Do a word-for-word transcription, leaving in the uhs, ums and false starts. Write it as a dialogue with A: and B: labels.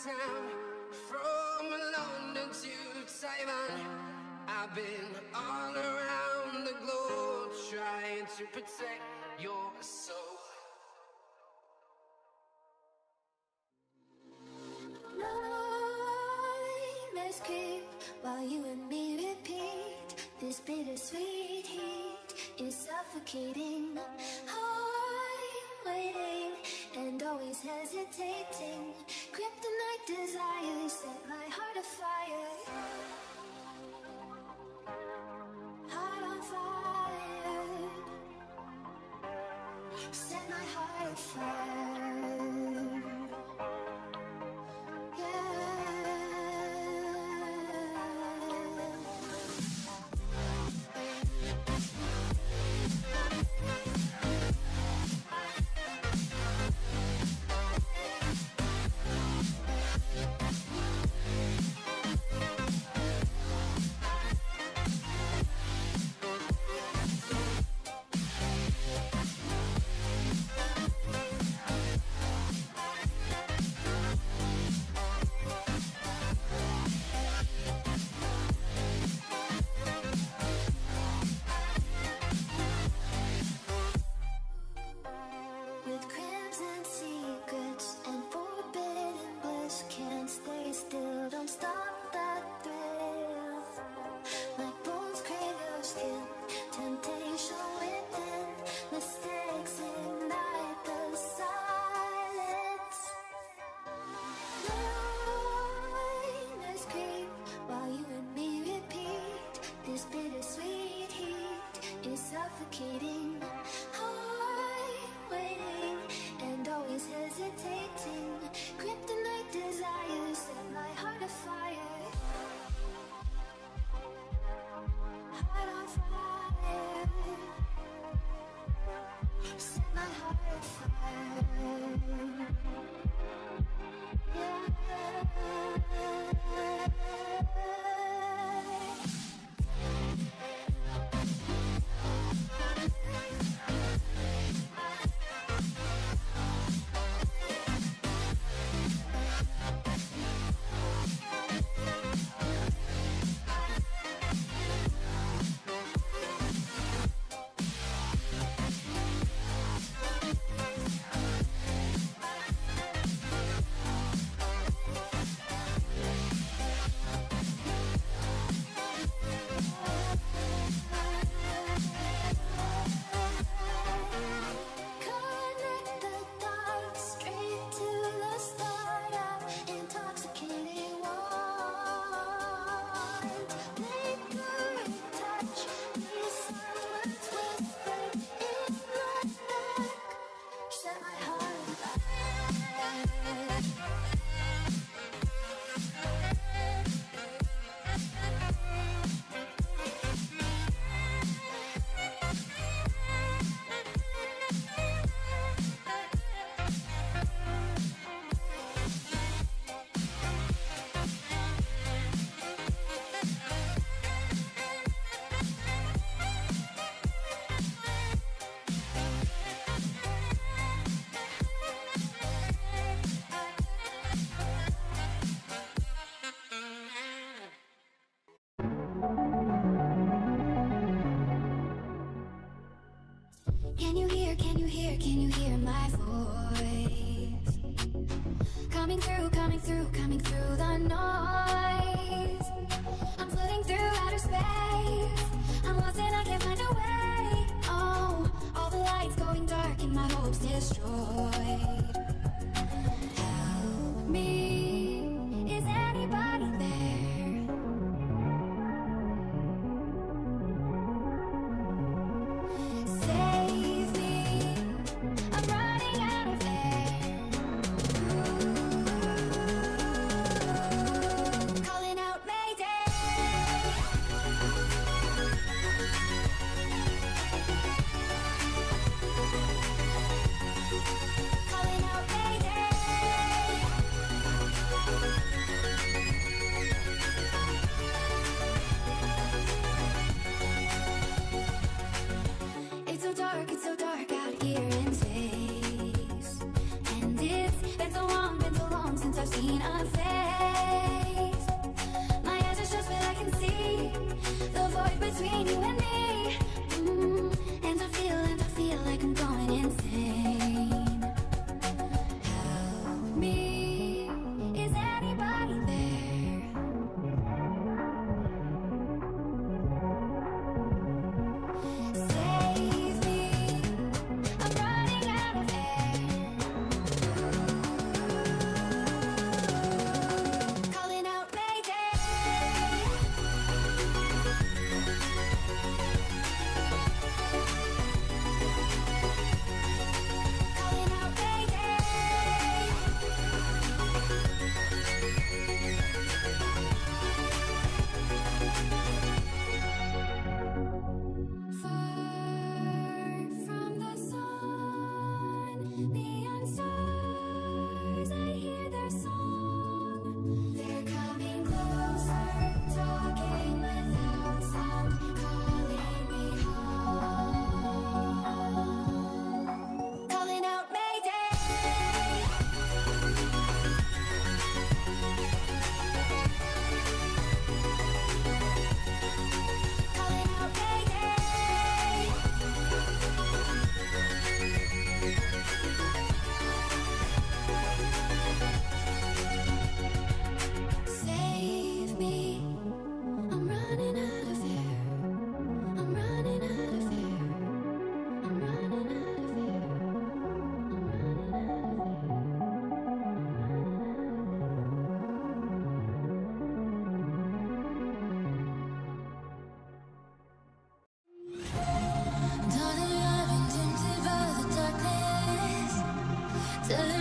A: town, from London to Taiwan. I've been all around the globe trying to protect your soul.
B: Nightmares creep while you and me repeat. This bittersweet heat is suffocating. I'm waiting and always hesitating. Kryptonite desires set my heart afire. Heart on fire. Set my heart afire. Suffocating, I'm waiting and always hesitating. Kryptonite desires set my heart afire. Heart on fire. Set my heart afire. Yeah. Can you hear, can you hear, can you hear my voice? Coming through, coming through, coming through the noise. I'm floating through outer space. I'm lost and I can't find a way. Oh, all the lights going dark and my hopes destroyed. Help me, is anybody there? Save me, I'm running out of air. Ooh, calling out Mayday. Calling out Mayday. Telling